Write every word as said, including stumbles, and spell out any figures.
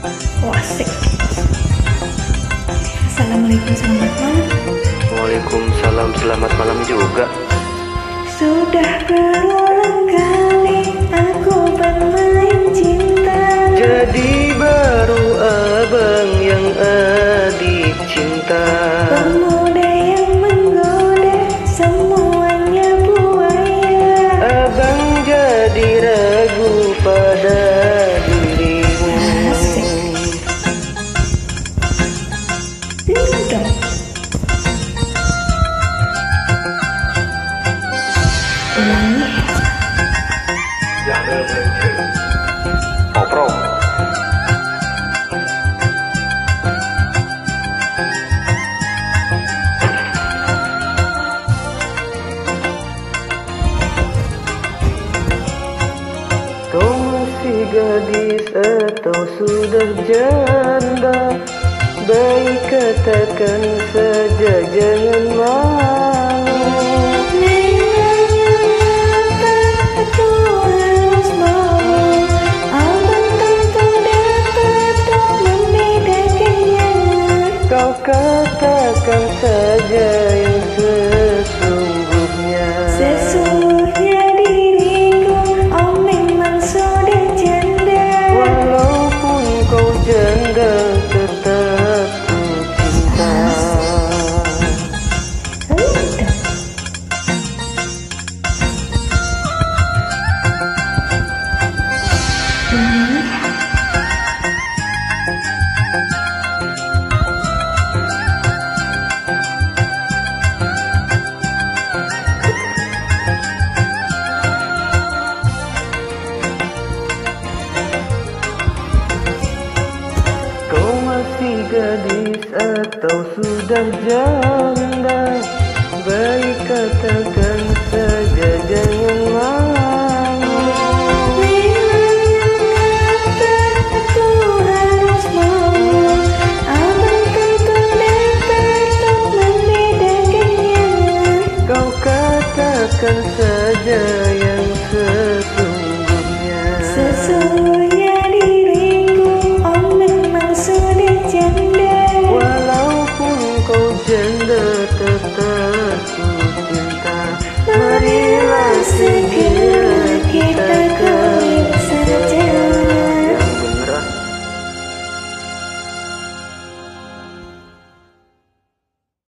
Oh, asik. Assalamualaikum, selamat malam. Waalaikumsalam, selamat malam juga. Sudah berulang kali aku bermain cinta, jadi baru abang yang adik cinta. pemuda yang menggoda semuanya buaya. Abang jadi ragu pada dirimu. Asik. Dingdong. Oprong. Kau masih gadis atau sudah janda? Baik katakan saja, jangan malu. Aku harus mau, abang tentu dapat membedakannya. Kau katakan saja yang sesungguhnya. Sesungguhnya diriku, oh memang sudah janda. Walaupun kau janda, tetap ku cinta. Kau masih gadis atau sudah janda? Baik katakan saja, jangan malu. Aku harus mau, abang tentu dapat membedakannya. Kau katakan saja yang